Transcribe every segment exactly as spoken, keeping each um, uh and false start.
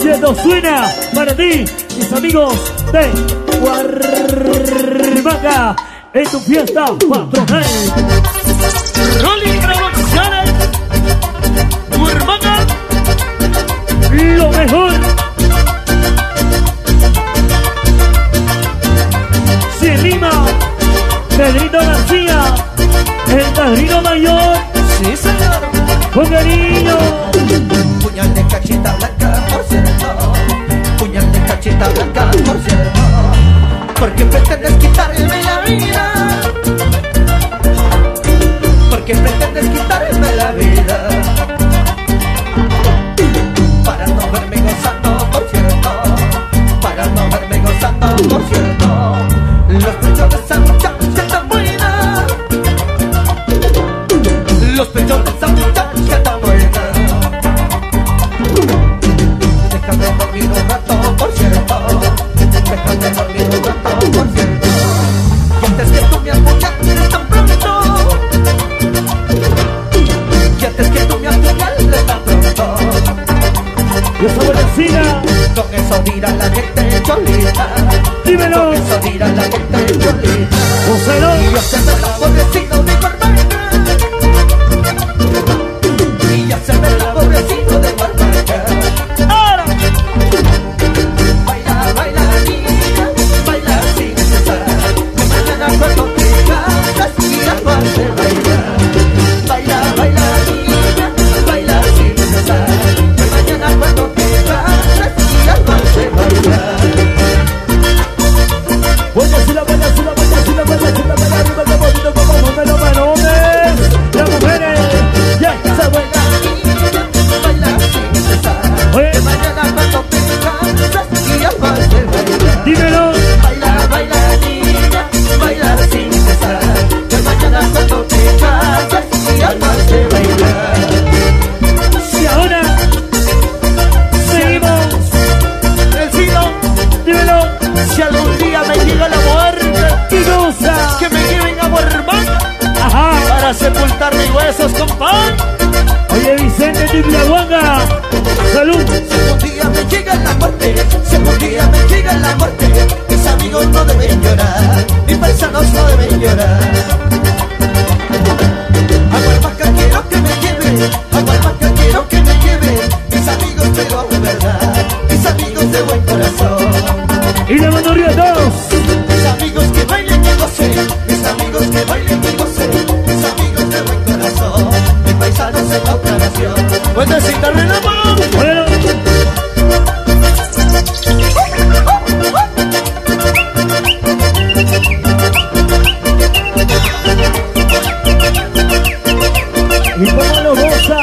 Esto suena para ti, mis amigos de Huarmaca, en tu fiesta patronal. Rolling Producciones, Huarmaca, lo mejor. Cien Lima, Pedrito García, el padrino mayor. sí señor. Con cariño. Puñal de cacheta blanca, por cierto. Puñal de cacheta blanca, por cierto. Porque pretendes quitarme la vida. Porque pretendes quitarme la vida. Para no verme gozando, por cierto. Para no verme gozando, por cierto. Los pechos de esa muchacha tan buena. Los pechos de esa muchacha tan buena. Déjame dormir un rato, por cierto. Déjame dormir un rato, por cierto. Y antes que tú me apuñales tan pronto. Y antes que tú me apuñales tan pronto. Y esa buenecina. Con eso dirá la gente cholita. Dímelo. Con eso dirá la gente cholita. Gózalo. Y ya se ve la pobrecita de Huarmaca. Y ya se ve la pobrecita de Huarmaca. Ahora. Baila, baila, niña, baila sin cesar. Que mañana cuando te casas y la vas a bailar. Baila, baila, niña, baila sin cesar. Que mañana cuando te casas y la vas a bailar. Buenecina, buenecina, buenecina, buenecina, buenecina, buenecina, buenecina, buenecina, buenecina, las mujeres. Ya está buena. Niña, baila sin cesar. Oye. Que mañana cuando te casas y la vas a bailar. Dímelo. Baila, baila, niña, baila sin cesar. Que mañana cuando te casas y almas de bailar. Y ahora seguimos. El Cino, Dímelo. si algún día me llega la muerte, ¿Qué cosa? que me lleven a Huarmaca Ajá. para sepultar mis huesos, compadre. Oye, Vicente Tiplahuanga. Salud. Si algún día me llega la muerte, si algún día me llega la muerte, mis amigos no deben llorar, mis paisanos no deben llorar. A Huarmaca quiero que me lleve, a Huarmaca quiero que me lleve, mis amigos pero de verdad, mis amigos de buen corazón. Y le mando río a todos. Mis amigos que bailen y gocen, mis amigos que bailen y gocen, mis amigos de buen corazón, mis paisanos en la otra nación. Puedes citarle la mano. Bueno. Y cómo lo goza.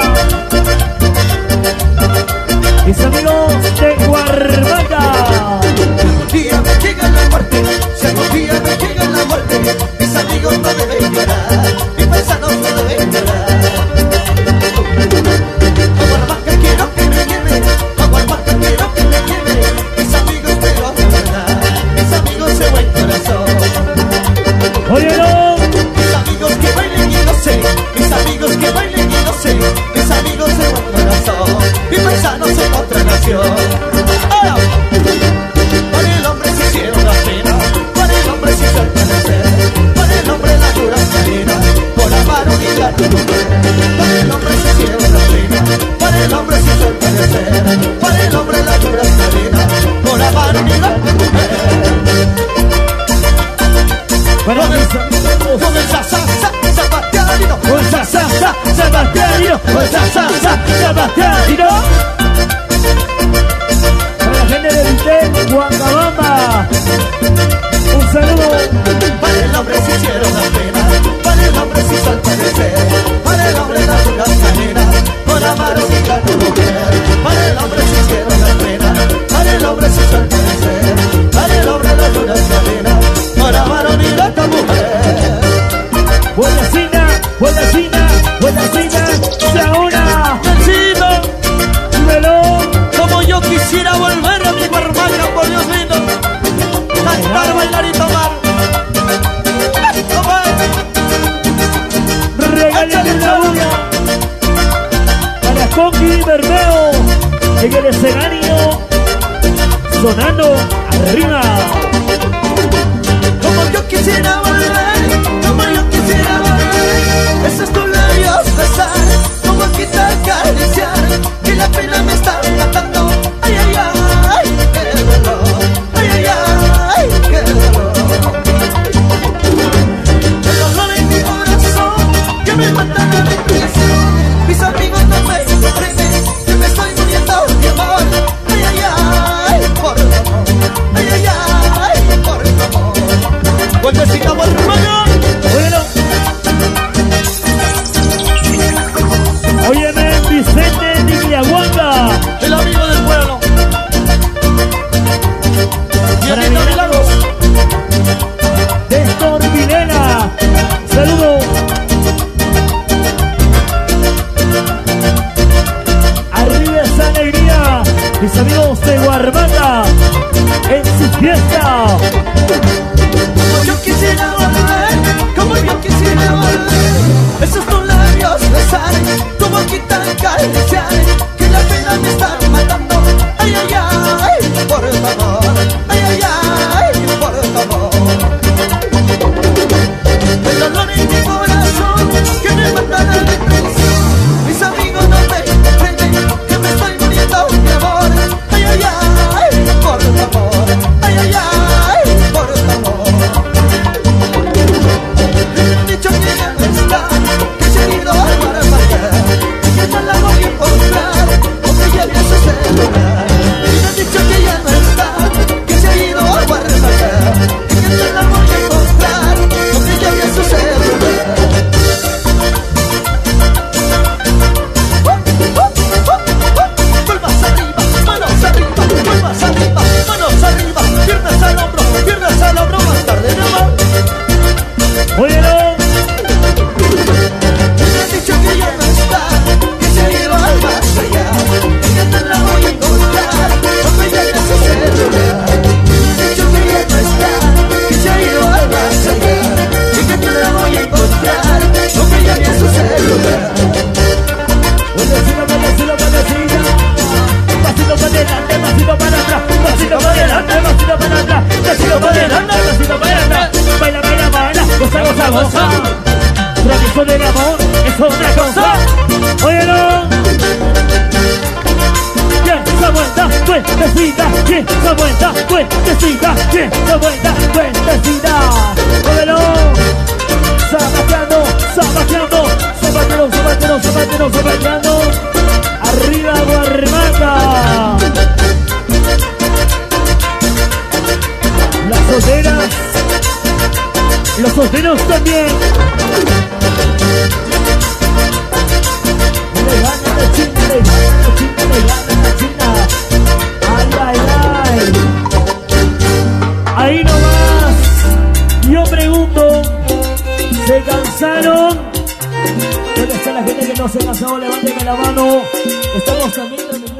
Mis amigos de Huarmaca. Si algún día me llega la muerte, si algún día me llega la muerte, mis amigos no deben llorar, mis paisanos no deben llorar. A Huarmaca quiero que me lleve, a Huarmaca quiero que me lleve, mis amigos pero de verdad, mis amigos de buen corazón. Óyelo. Mis amigos que bailen y gocen, mis amigos que bailen y gocen, mis amigos de buen corazón, mis paisanos en otra nación. sonando arriba. Como yo quisiera volver, como yo quisiera volver, esos tus labios besar, como quitar acariciar, que la pena me está matando. Ay, ay, ay, qué dolor, ay, ay, ay, qué dolor. El dolor en mi corazón, que me mata la depresión. Mis amigos no me comprenden, que me estoy muriendo de amor. Ay, ay, ay, por favor, ay, ay, ay, por favor. Vueltecita por hermano. Bueno. Óyeme, Vicente Nigliahuanga. El amigo del pueblo. Violeta Milagros. Néstor Vilena. Saludos. Arriba esa alegría. Mis amigos de Guarmata. En su fiesta. Como yo quisiera volver, como yo quisiera volver, esos tus labios besar, tu boquita acariciar, que la pena me está matando. Ay, ay, ay, por favor, ay, ay, ay, por favor. El dolor en mi corazón, que me mata la depresión. Mis amigos no me comprenden, que me estoy muriendo de amor. Ay, ay, ay, por favor, ay, ay, ay, por favor. Me han dicho que ya no está, que se ha ido a Guadalajara, que no la voy a encontrar, porque ya me hace celular. Me han dicho que ya no está, que se ha ido a Guadalajara, que no la voy a encontrar, porque ya me hace celular. Palmas arriba, manos arriba, palmas arriba, manos arriba, piernas al hombro, piernas al hombro, más tarde no va. Óyelo. Me han dicho que ya no está, que se ha ido al más allá, que no la voy a encontrar, porque ya me hace celular. Me han dicho que ya no está, que se ha ido al más allá, que no la voy a encontrar, porque ya me hace celular. Vueltecita, vueltecita, vueltecita. Un pasito para adelante, un pasito para atrás, un pasito para adelante, un pasito para atrás, un pasito para adelante, un pasito para atrás. Baila, baila, baila, goza, goza, goza. Tradición del amor es otra cosa. Óyelo. Bien, esa vuelta, vueltecita. Bien, esa vuelta, vueltecita. Bien, esa vuelta, vueltecita. Óyelo. Zapateando, zapateando, zapateando, zapateando, zapateando, zapateando. Arriba Guarmata. Las solteras, los solteros también. Le gana la China, le gana la China, le gana la China. Ay, ay, ay. Ahí nomás. Yo pregunto, ¿se cansaron? ¿Dónde está la gente que no se cansó? Levánteme la mano. Estamos también